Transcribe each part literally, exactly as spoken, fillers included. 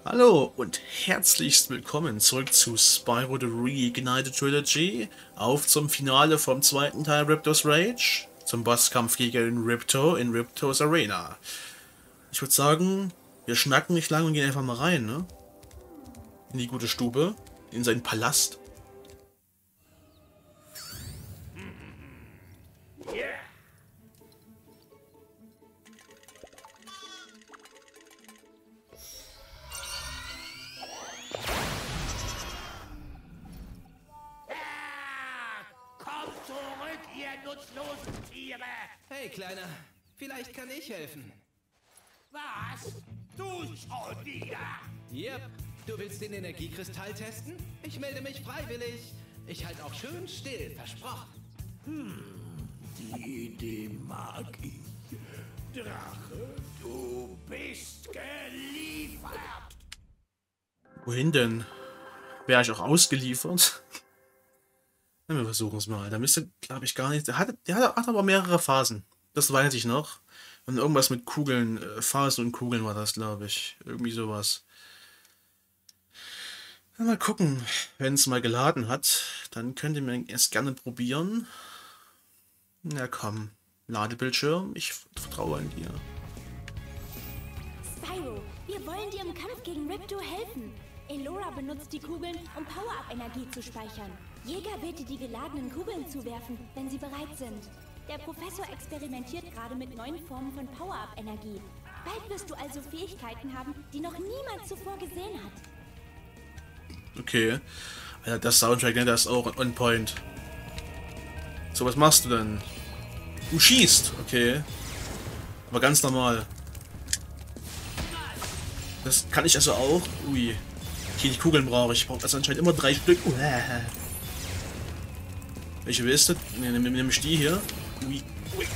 Hallo und herzlichst willkommen zurück zu Spyro the Reignited Trilogy, auf zum Finale vom zweiten Teil Ripto's Rage, zum Bosskampf gegen Ripto in Ripto's Arena. Ich würde sagen, wir schnacken nicht lange und gehen einfach mal rein, ne? In die gute Stube, in seinen Palast. Nutzlosen Tiere! Hey, Kleiner, vielleicht kann ich helfen. Was? Du schon wieder? Yep, du willst den Energiekristall testen? Ich melde mich freiwillig. Ich halte auch schön still, versprochen. Hm, die Idee mag ich. Drache, du bist geliefert! Wohin denn? Wäre ich auch ausgeliefert? Na, wir versuchen es mal. Da müsste, glaube ich, gar nicht. Der hat, der hat aber mehrere Phasen. Das weiß ich noch. Und irgendwas mit Kugeln, äh, Phasen und Kugeln war das, glaube ich. Irgendwie sowas. Na, mal gucken. Wenn es mal geladen hat, dann könnt ihr mir erst gerne probieren. Na komm. Ladebildschirm. Ich vertraue an dir. Spyro, wir wollen dir im Kampf gegen Ripto helfen. Elora benutzt die Kugeln, um Power-Up-Energie zu speichern. Jäger wird dir die geladenen Kugeln zuwerfen, wenn sie bereit sind. Der Professor experimentiert gerade mit neuen Formen von Power-Up-Energie. Bald wirst du also Fähigkeiten haben, die noch niemand zuvor gesehen hat. Okay. Alter, das Soundtrack, ne, das ist auch on point. So, was machst du denn? Du schießt, okay. Aber ganz normal. Das kann ich also auch. Ui. Okay, die Kugeln brauche ich. Ich brauche also anscheinend immer drei Stück. Uah. Welche willst du? Ne, nimm, nimm ich die hier. Ui. Ui.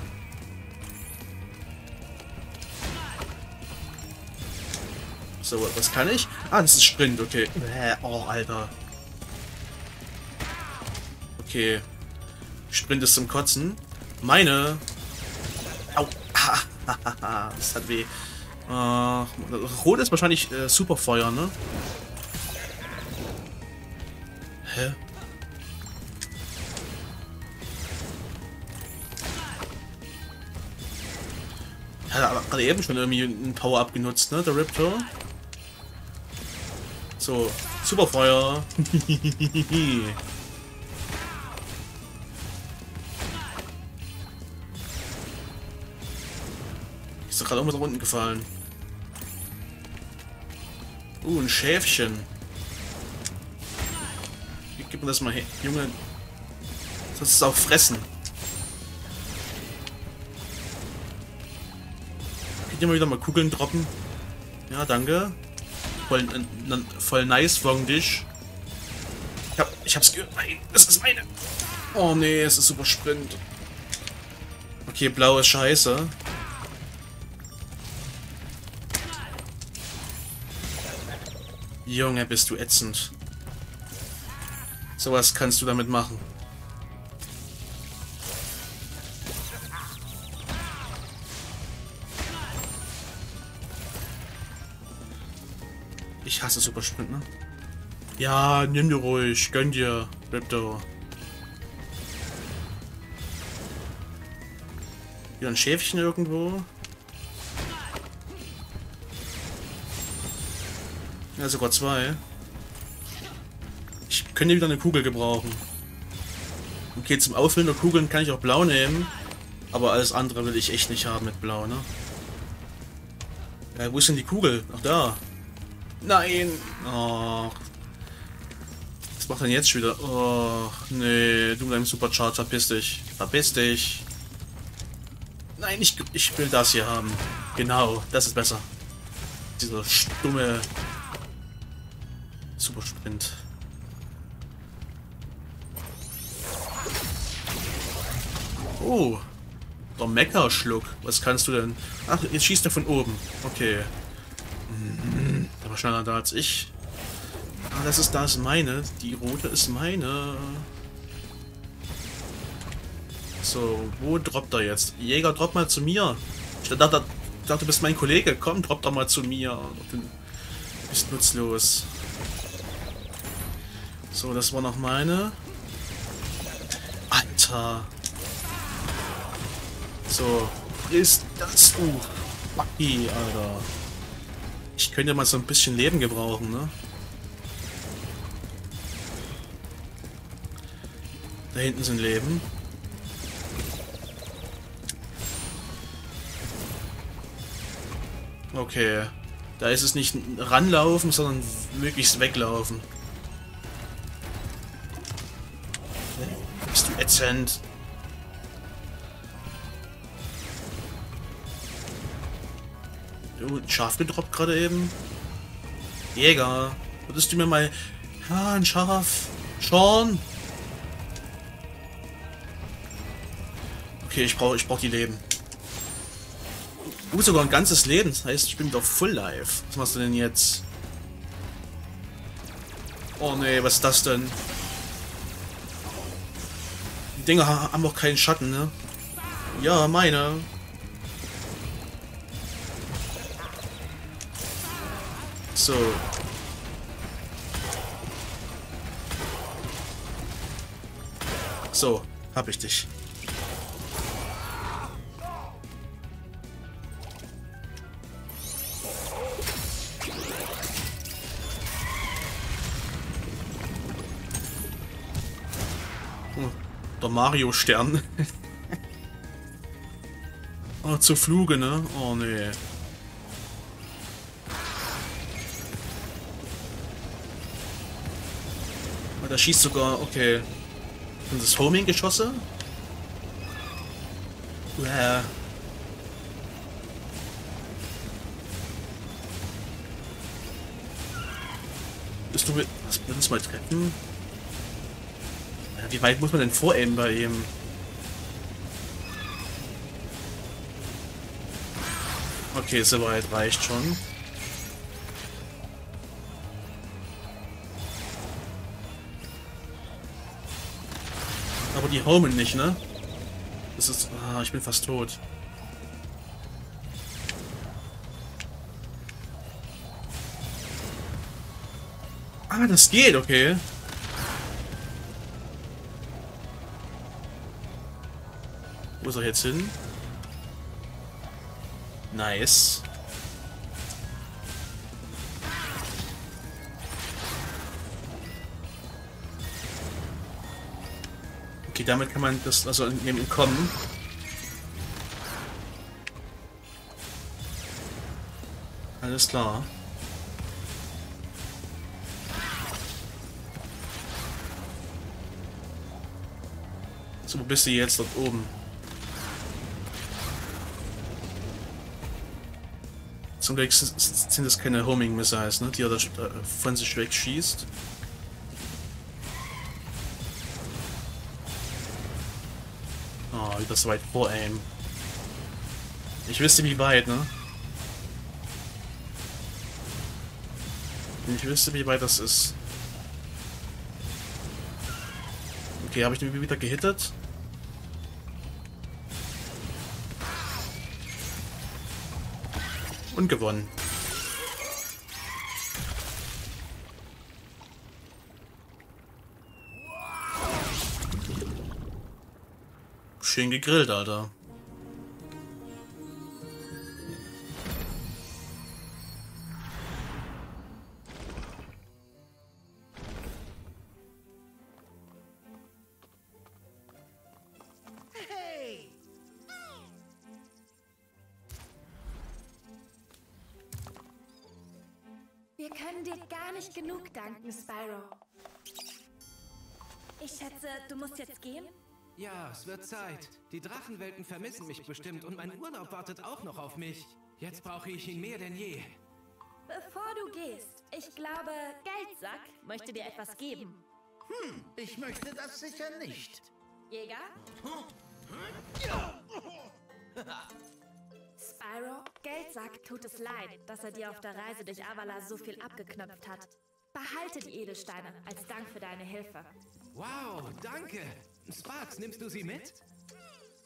So, was kann ich? Ah, das ist Sprint, okay. Oh, Alter. Okay. Sprint ist zum Kotzen. Meine. Au. Das hat weh. Uh, Rot ist wahrscheinlich äh, Superfeuer, ne? Hä? Hat er gerade eben schon irgendwie ein Power-Up genutzt, ne? Der Ripto. So, Superfeuer. Ist doch gerade irgendwas nach unten gefallen. Uh, ein Schäfchen. Gib mir das mal her. Junge. Das ist auch fressen. Könnt ihr mal wieder mal Kugeln droppen? Ja, danke. Voll, äh, voll nice von dich. Ich, hab, ich hab's gehört. Nein, das ist meine. Oh nee, es ist super Sprint. Okay, blau ist scheiße. Junge, bist du ätzend. Sowas kannst du damit machen. Ich hasse Supersprint, ne? Ja, nimm dir ruhig. Gönn dir, Ripto. Wieder ein Schäfchen irgendwo. Ja, sogar zwei. Ich könnte wieder eine Kugel gebrauchen. Okay, zum Auffüllen der Kugeln kann ich auch blau nehmen. Aber alles andere will ich echt nicht haben mit blau, ne? Ja, wo ist denn die Kugel? Ach, da. Nein! Oh. Was macht denn jetzt schon wieder? Oh, nee. Du mit deinem Supercharge, verpiss dich. Verpiss dich. Nein, ich, ich will das hier haben. Genau, das ist besser. Dieser stumme Supersprint. Oh, der Mecha-Schluck. Was kannst du denn? Ach, jetzt schießt er von oben. Okay. Der war schneller da als ich. Ah, das ist das meine. Die rote ist meine. So, wo droppt er jetzt? Jäger, drop mal zu mir. Ich dachte, ich dachte, du bist mein Kollege. Komm, drop doch mal zu mir. Ist nutzlos. So, das war noch meine. Alter. So, ist das. Uh, Bucky, Alter. Ich könnte mal so ein bisschen Leben gebrauchen, ne? Da hinten sind Leben. Okay. Da ist es nicht ranlaufen, sondern möglichst weglaufen. Bist du ätzend? Oh, ein Schaf gedroppt gerade eben. Jäger, würdest du mir mal... Ja, ein Schaf. Schon. Okay, ich brauche ich brauch die Leben. Uh, sogar ein ganzes Leben. Das heißt, ich bin doch full life. Was machst du denn jetzt? Oh nee, was ist das denn? Die Dinger haben doch keinen Schatten, ne? Ja, meine. So. So, hab ich dich. Der Mario-Stern. Oh, zu Fluge, ne? Oh, nee. Oh, da schießt sogar... Okay. Sind das Homing-Geschosse? Uah. Bist du mit... Was will uns mal treffen? Wie weit muss man denn voraimen bei ihm? Okay, so weit reicht schon. Aber die homen nicht, ne? Das ist... Ah, ich bin fast tot. Ah, das geht, okay. Wo ist er jetzt hin? Nice. Okay, damit kann man das also in ihm entkommen. Alles klar. So, wo bist du jetzt? Dort oben. Zum Glück sind das keine Homing Missiles, ne, die er da von sich weg schießt. Oh, das weit vor Aim. Ich wüsste wie weit, ne? Ich wüsste wie weit das ist. Okay, habe ich den wieder gehittet? Und gewonnen. Schön gegrillt, Alter. Wir können dir gar nicht genug danken, Spyro. Ich schätze, du musst jetzt gehen? Ja, es wird Zeit. Die Drachenwelten vermissen mich bestimmt und mein Urlaub wartet auch noch auf mich. Jetzt brauche ich ihn mehr denn je. Bevor du gehst, ich glaube, Geldsack möchte dir etwas geben. Hm, ich möchte das sicher nicht. Jäger? Spyro, Geldsack tut es leid, dass er dir auf der Reise durch Avala so viel abgeknöpft hat. Behalte die Edelsteine als Dank für deine Hilfe. Wow, danke. Sparx, nimmst du sie mit?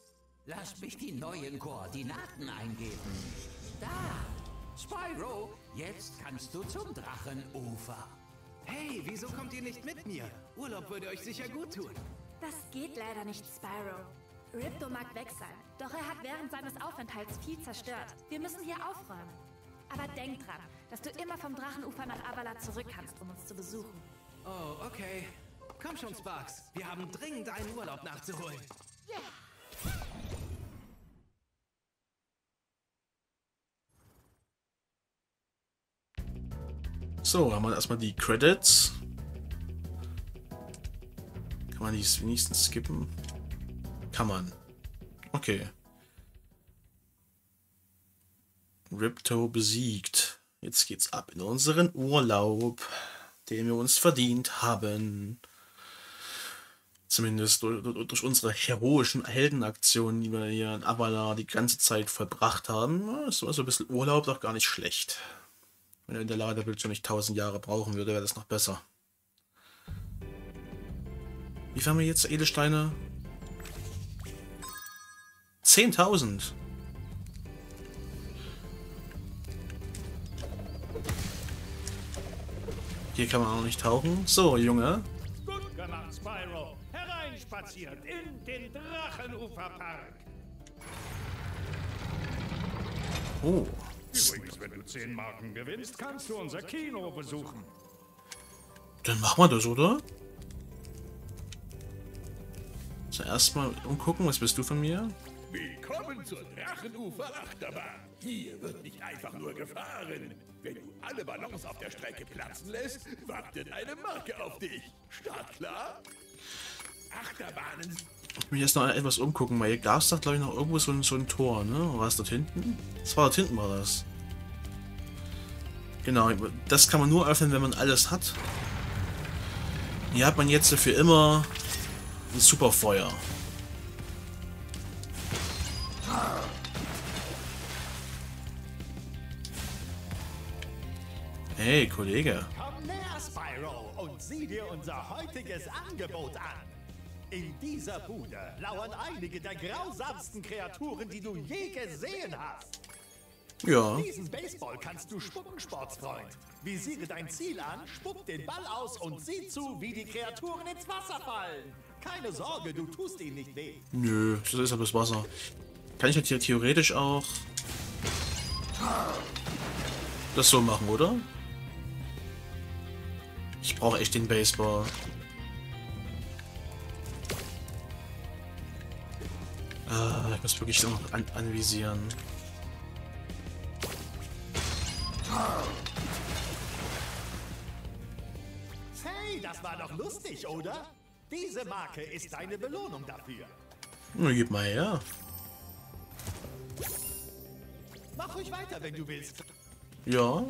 Lass mich die neuen Koordinaten eingeben. Da! Spyro, Jetzt kannst du zum Drachenufer. Hey, wieso kommt ihr nicht mit mir? Urlaub würde euch sicher gut tun. Das geht leider nicht, Spyro. Ripto mag weg sein, doch er hat während seines Aufenthalts viel zerstört. Wir müssen hier aufräumen. Aber denk dran, dass du immer vom Drachenufer nach Avala zurück kannst, um uns zu besuchen. Oh, okay. Komm schon, Sparks. Wir haben dringend einen Urlaub nachzuholen. So, haben wir erstmal die Credits. Kann man die wenigstens skippen? Kann man. Okay. Ripto besiegt. Jetzt geht's ab in unseren Urlaub, den wir uns verdient haben. Zumindest durch, durch unsere heroischen Heldenaktionen, die wir hier in Avala die ganze Zeit vollbracht haben. Ist also ein bisschen Urlaub doch gar nicht schlecht. Wenn er in der Ladebildschirm nicht tausend Jahre brauchen würde, wäre das noch besser. Wie viel haben wir jetzt Edelsteine? zehntausend. Hier kann man auch nicht tauchen. So, Junge. Gut gemacht, Spyro. Hereinspaziert in den Drachenuferpark. Oh. Übrigens, wenn du zehn Marken gewinnst, kannst du unser Kino besuchen. Dann machen wir das, oder? So, erstmal umgucken. Was bist du von mir? Willkommen zur Drachenufer-Achterbahn. Hier wird nicht einfach nur gefahren. Wenn du alle Ballons auf der Strecke platzen lässt, wartet eine Marke auf dich. Startklar? Achterbahnen. Ich will jetzt noch etwas umgucken, weil hier gab es doch, glaube ich, noch irgendwo so ein, so ein Tor, ne? Oder war es dort hinten? Das war dort hinten, war das. Genau, das kann man nur öffnen, wenn man alles hat. Hier hat man jetzt für immer ein Superfeuer. Hey, Kollege. Komm näher, Spyro, und sieh dir unser heutiges Angebot an. In dieser Bude lauern einige der grausamsten Kreaturen, die du je gesehen hast. Ja. Diesen Baseball kannst du spucken, Sportsfreund. Visiere dein Ziel an, spuck den Ball aus und sieh zu, wie die Kreaturen ins Wasser fallen. Keine Sorge, du tust ihnen nicht weh. Nö, das ist ja das Wasser. Kann ich jetzt hier theoretisch auch das so machen, oder? Ich brauche echt den Baseball. Ah, ich muss wirklich noch an anvisieren. Hey, das war doch lustig, oder? Diese Marke ist deine Belohnung dafür. Na, gib mal her. Mach ruhig weiter, wenn du willst. Ja.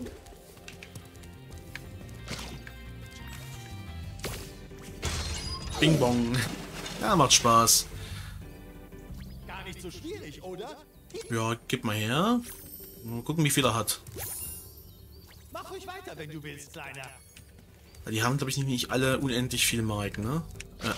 Bing bong. Ja, macht Spaß. Gar nicht so schwierig, oder? Ja, gib mal her. Mal gucken, wie viel er hat. Mach ruhig weiter, wenn du willst, Kleiner. Die haben, glaube ich, nicht alle unendlich viele Marken, ne? Ja.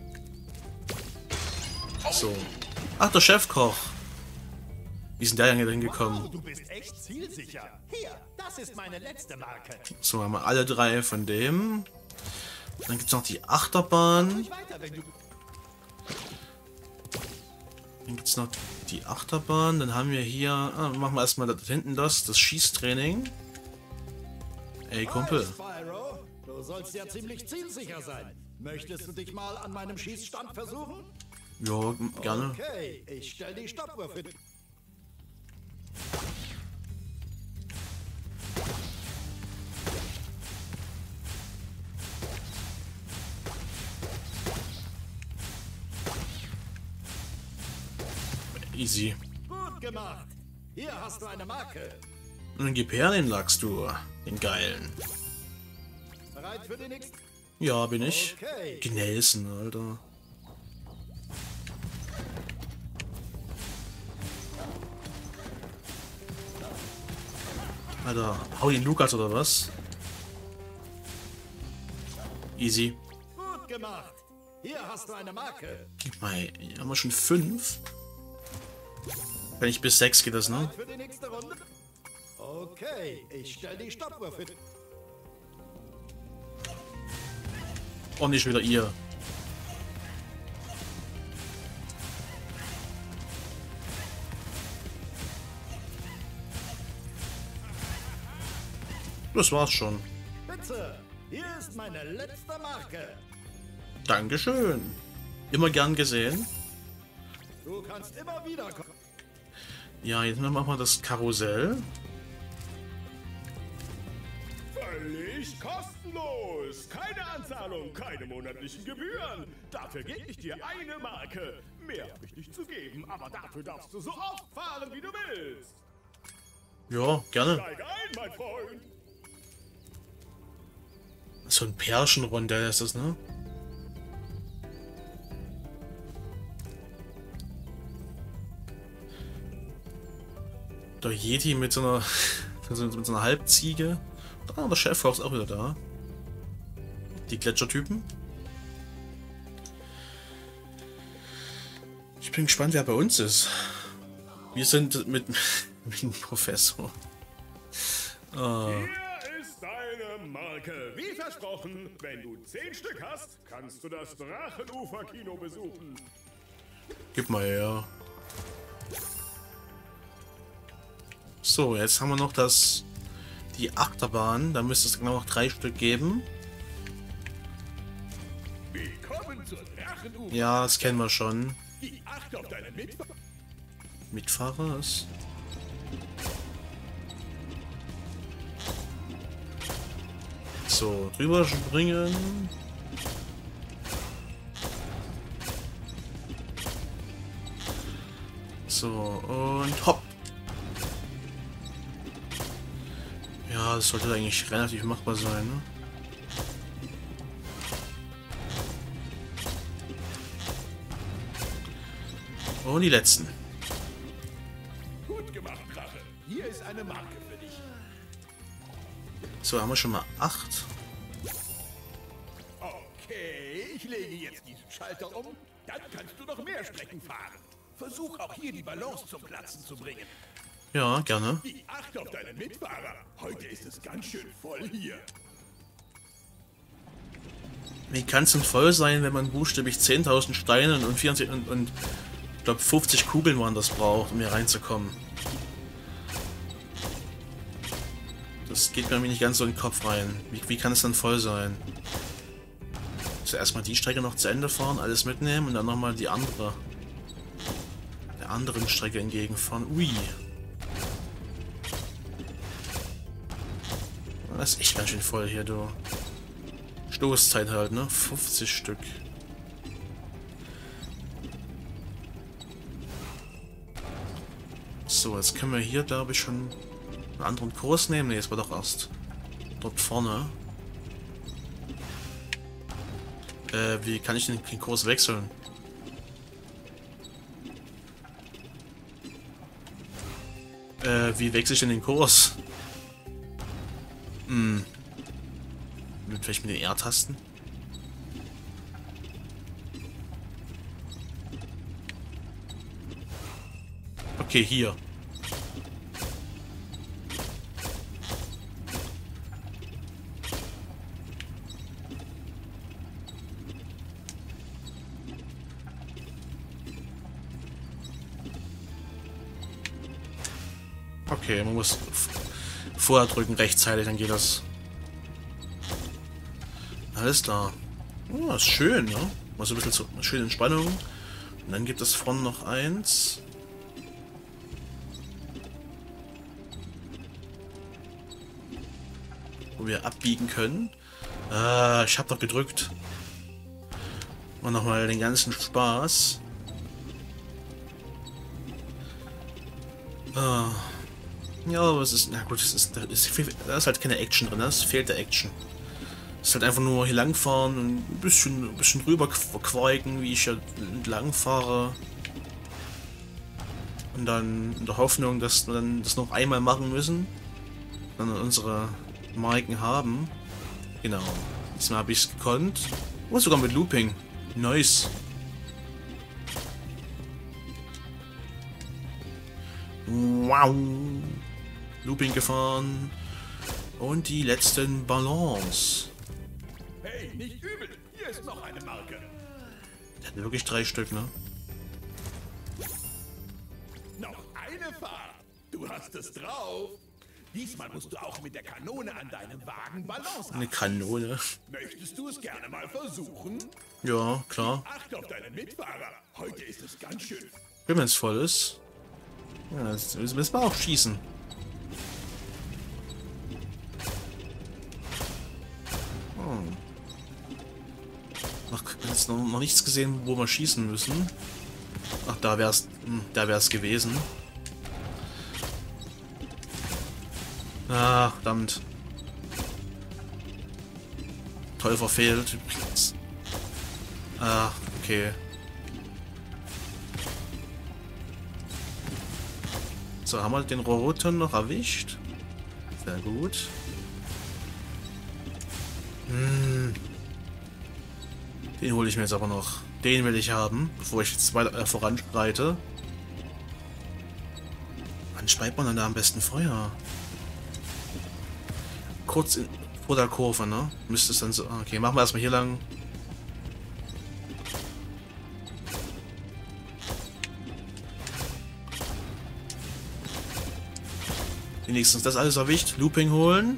So. Ach, der Chefkoch. Wie sind der denn hingekommen? Wow, du bist echt zielsicher. Hier, das ist meine letzte Marke. So, haben wir alle drei von dem. Dann gibt es noch die Achterbahn. Ruhig weiter, wenn du... Dann gibt es noch die Achterbahn. Dann haben wir hier... Ah, machen wir erstmal da hinten das, das Schießtraining. Ey, Kumpel. Hi, Spyro. Du sollst ja ziemlich zielsicher sein. Möchtest du dich mal an meinem Schießstand versuchen? Ja, gerne. Okay, ich stell die Stoppuhr für... Easy. Gut gemacht. Hier hast du eine Marke. Und dann gib her den Lachs, du. Den geilen. Bereit für die nächste? Ja, bin ich. Okay. Gnelsen, Alter. Alter, hau den Lukas oder was? Easy. Gut gemacht. Hier hast du eine Marke. Gib mal, hier haben wir schon fünf. Wenn ich bis sechs geht das, ne? Für die nächste Runde? Okay, ich stelle die Stoppuhr für... Und nicht wieder ihr. Das war's schon. Bitte, hier ist meine letzte Marke. Dankeschön. Immer gern gesehen. Du kannst immer wieder kommen. Ja, jetzt machen wir das Karussell. Völlig kostenlos. Keine Anzahlung, keine monatlichen Gebühren. Dafür gebe ich dir eine Marke. Mehr habe ich nicht zu geben, aber dafür darfst du so oft fahren, wie du willst. Ja, gerne. Steig ein, mein Freund. So ein Pärchenrondell ist das, ne? Der Yeti mit so einer, mit so einer Halbziege. Ah, der Chefkoch ist auch wieder da. Die Gletschertypen. Ich bin gespannt, wer bei uns ist. Wir sind mit, mit dem Professor. Ah. Hier ist deine Marke. Wie versprochen, wenn du zehn Stück hast, kannst du das Drachenufer-Kino besuchen. Gib mal her. So, jetzt haben wir noch das die Achterbahn. Da müsste es genau noch drei Stück geben. Willkommen zur Drachenufer. Ja, das kennen wir schon. Die achte auf deine Mitfahrer. Mitfahrer ist. So, drüber springen. So, und hopp. Ja, das sollte eigentlich relativ machbar sein, ne? Und die letzten. Gut gemacht, Drache. Hier ist eine Marke für dich. So, haben wir schon mal acht. Okay, ich lege jetzt diesen Schalter um. Dann kannst du noch mehr Strecken fahren. Versuch auch hier die Balance zum Platzen zu bringen. Ja, gerne. Die achte auf deine Mitfahrer. Heute ist es ganz schön voll hier. Wie kann es denn voll sein, wenn man buchstäblich zehntausend Steine und vierundvierzig und, und ich glaube fünfzig Kugeln man das braucht, um hier reinzukommen? Das geht mir nicht ganz so in den Kopf rein. Wie, wie kann es denn voll sein? Zuerst mal die Strecke noch zu Ende fahren, alles mitnehmen und dann nochmal die andere. Der anderen Strecke entgegenfahren. Ui. Das ist echt ganz schön voll hier, du. Stoßzeit halt, ne? fünfzig Stück. So, jetzt können wir hier, glaube ich, schon einen anderen Kurs nehmen. Ne, es war doch erst dort vorne. Äh, wie kann ich den, den Kurs wechseln? Äh, wie wechsle ich denn den Kurs? Hm. Mit, vielleicht mit den R-Tasten? Okay, hier. Okay, man muss vorher drücken, rechtzeitig, dann geht das. Alles klar. Oh, ist schön, ne? Mal so ein bisschen so, schöne Entspannung. Und dann gibt es vorne noch eins. Wo wir abbiegen können. Ah, ich hab doch gedrückt. Und nochmal den ganzen Spaß. Ah. Ja, aber es ist, na gut, es ist, da ist, da ist halt keine Action drin, es fehlt der Action. Es ist halt einfach nur hier langfahren und ein bisschen, ein bisschen rüber queiken, wie ich ja entlang fahre. Und dann in der Hoffnung, dass wir dann das noch einmal machen müssen. Dann unsere Marken haben. Genau. Diesmal habe ich es gekonnt. Und sogar mit Looping. Nice. Wow. Looping gefahren. Und die letzten Ballons. Hey, nicht übel. Hier ist noch eine Marke. Der hat wirklich drei Stück, ne? Noch eine Fahrt. Du hast es drauf. Diesmal musst du auch mit der Kanone an deinem Wagen Balance Eine haben. Kanone. Möchtest du es gerne mal versuchen? Ja, klar. Acht auf deinen Mitfahrer. Heute ist es ganz schön. Wenn es voll ist. Ja, das müssen wir auch schießen. Hm. Noch, jetzt noch, noch nichts gesehen, wo wir schießen müssen. Ach, da wär's, da wär's gewesen. Ah, verdammt. Toll verfehlt. Ah, okay. So, haben wir den roten noch erwischt? Sehr gut. Hm. Den hole ich mir jetzt aber noch. Den will ich haben, bevor ich jetzt weiter äh, voranschreite. Wann speit man denn da am besten Feuer? Kurz in, vor der Kurve, ne? Müsste es dann so... Okay, machen wir erstmal hier lang. Wenigstens das alles erwischt. Looping holen.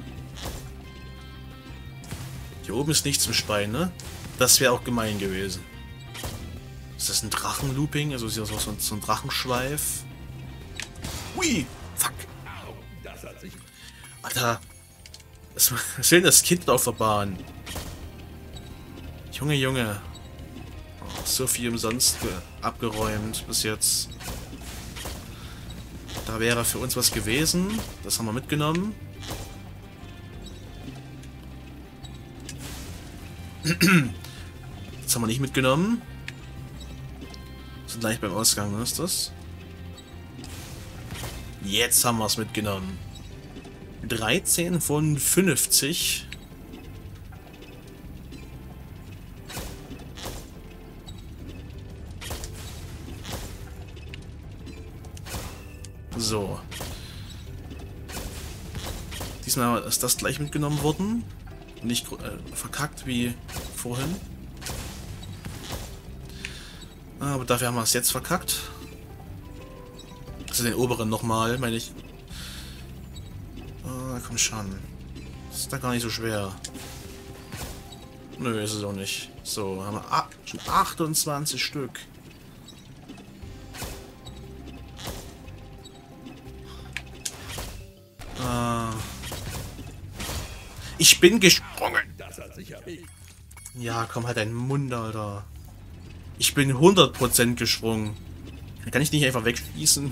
Hier oben ist nichts im Spein, ne? Das wäre auch gemein gewesen. Ist das ein Drachenlooping? Also ist hier so, so ein Drachenschweif. Hui! Fuck! Das hat sich... Alter! Was was will denn das Kind auf der Bahn? Junge, Junge. Oh, so viel umsonst abgeräumt bis jetzt. Da wäre für uns was gewesen. Das haben wir mitgenommen. Das haben wir nicht mitgenommen. Wir sind gleich beim Ausgang, ne? Ist das? Jetzt haben wir es mitgenommen. dreizehn von fünfzig. So. Diesmal ist das gleich mitgenommen worden. Nicht äh, verkackt wie vorhin. Aber dafür haben wir es jetzt verkackt. Also den oberen nochmal, meine ich. Oh, komm schon. Das ist da gar nicht so schwer. Nö, ist es auch nicht. So, haben wir ah, schon achtundzwanzig Stück. Ah. Ich bin gesprungen. Das hat sicher weh. Ja, komm halt dein Mund, Alter. Ich bin hundert Prozent gesprungen. Kann ich nicht einfach wegschießen?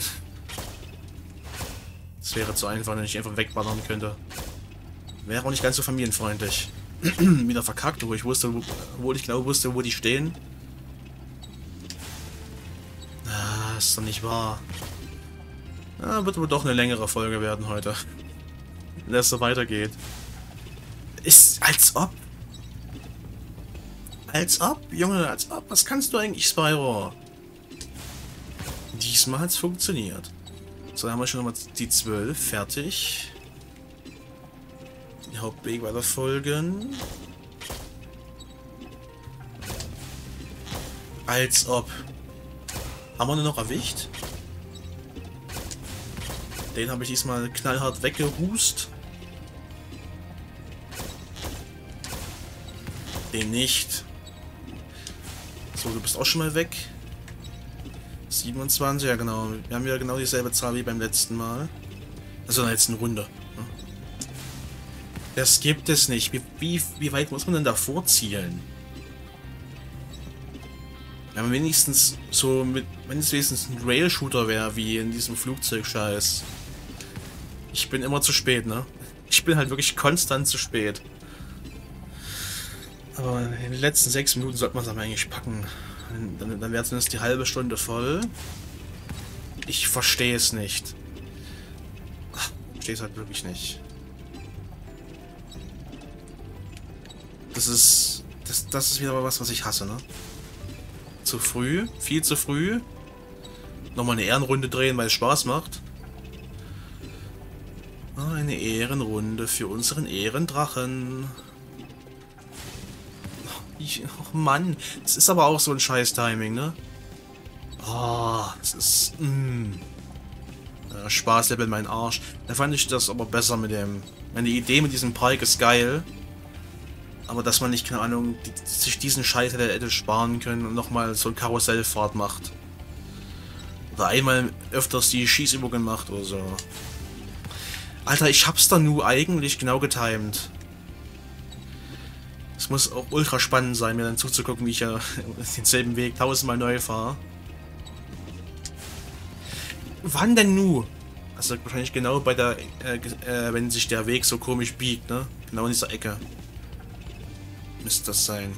Das wäre zu einfach, wenn ich einfach wegballern könnte. Wäre auch nicht ganz so familienfreundlich. Wieder verkackt, wo ich wusste, wo, wo ich genau wusste, wo die stehen. Ah, ist doch nicht wahr. Ah, wird wohl doch eine längere Folge werden heute. Wenn es so weitergeht. Ist als ob. Als ob, Junge, als ob. Was kannst du eigentlich, Spyro? Diesmal hat es funktioniert. So, dann haben wir schon nochmal die zwölf fertig. Den Hauptweg weiter folgen. Als ob. Haben wir nur noch erwischt? Den habe ich diesmal knallhart weggehust. Den nicht. So, du bist auch schon mal weg. siebenundzwanzig, ja genau. Wir haben ja genau dieselbe Zahl wie beim letzten Mal. Also in der letzten Runde. Das gibt es nicht. Wie, wie, wie weit muss man denn da vorzielen? Wenn man wenigstens so mit, wenn es wenigstens ein Rail-Shooter wäre, wie in diesem Flugzeugscheiß. Ich bin immer zu spät, ne? Ich bin halt wirklich konstant zu spät. Aber in den letzten sechs Minuten sollte man es aber eigentlich packen. Dann, dann wäre zumindest die halbe Stunde voll. Ich verstehe es nicht. Ach, ich verstehe es halt wirklich nicht. Das ist, das, das ist wieder was, was ich hasse, ne? Zu früh, viel zu früh. Nochmal eine Ehrenrunde drehen, weil es Spaß macht. Eine Ehrenrunde für unseren Ehrendrachen. Ich, oh Mann, das ist aber auch so ein Scheiß-Timing, ne? Oh, das ist... Mm. Ja, Spaßlevel mein Arsch. Da fand ich das aber besser mit dem... Meine Idee mit diesem Park ist geil. Aber dass man nicht, keine Ahnung, die, sich diesen Scheiß hätte, hätte sparen können und nochmal so eine Karussellfahrt macht. Oder einmal öfters die Schießübungen macht oder so. Alter, ich hab's da nur eigentlich genau getimed. Es muss auch ultra spannend sein, mir dann zuzugucken, wie ich ja denselben Weg tausendmal neu fahre. Wann denn nu? Also wahrscheinlich genau bei der, äh, äh, wenn sich der Weg so komisch biegt, ne? Genau in dieser Ecke. Müsste das sein.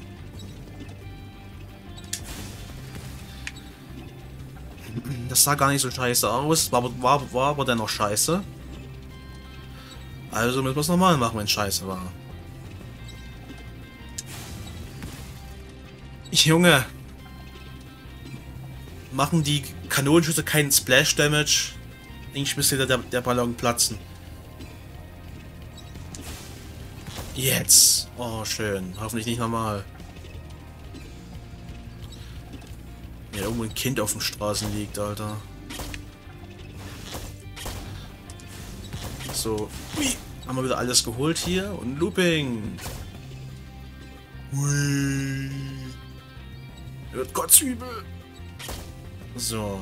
Das sah gar nicht so scheiße aus, war, war, war aber dennoch scheiße. Also müssen wir es nochmal machen, wenn es scheiße war. Junge! Machen die Kanonenschüsse keinen Splash Damage? Eigentlich müsste der, der Ballon platzen. Jetzt! Oh, schön. Hoffentlich nicht normal. Ja, irgendwo ein Kind auf den Straßen liegt, Alter. So. Ui. Haben wir wieder alles geholt hier. Und Looping. Hui. Wird kotzübel. So.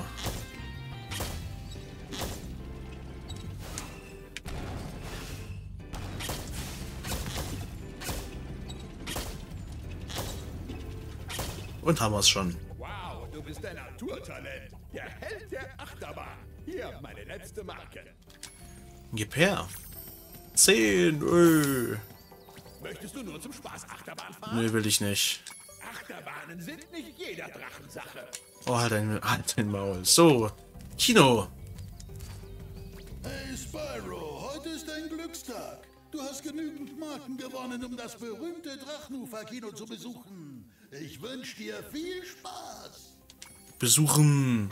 Und haben wir es schon. Wow, du bist ein Naturtalent. Der Held der Achterbahn. Hier, meine letzte Marke. Gib her. zehn. Öh. Möchtest du nur zum Spaß Achterbahn fahren? Nö, will ich nicht. Achterbahnen sind nicht jeder Drachensache. Oh, halt dein, halt dein Maul. So. Kino. Hey Spyro, heute ist ein Glückstag. Du hast genügend Marken gewonnen, um das berühmte Drachenufer-Kino zu besuchen. Ich wünsche dir viel Spaß. Besuchen.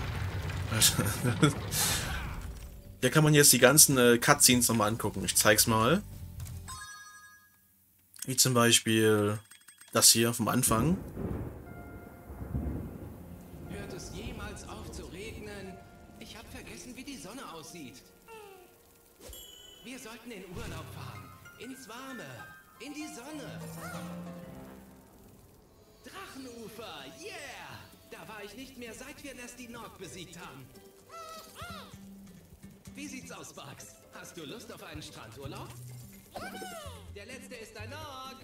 Da kann man jetzt die ganzen äh, Cutscenes nochmal angucken. Ich zeig's mal. Wie zum Beispiel das hier vom Anfang. Hört es jemals auf zu regnen? Ich habe vergessen, wie die Sonne aussieht. Wir sollten in Urlaub fahren. Ins Warme. In die Sonne. Drachenufer, yeah! Da war ich nicht mehr, seit wir Nasty Nog besiegt haben. Wie sieht's aus, Bugs? Hast du Lust auf einen Strandurlaub? Der letzte ist ein Nog.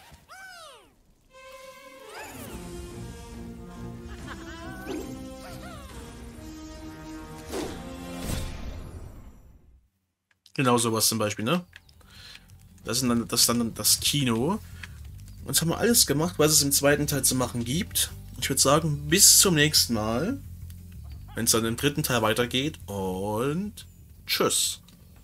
Genau sowas zum Beispiel, ne? Das ist dann das, ist dann das Kino. Und jetzt haben wir alles gemacht, was es im zweiten Teil zu machen gibt. Ich würde sagen, bis zum nächsten Mal. Wenn es dann im dritten Teil weitergeht. Und tschüss.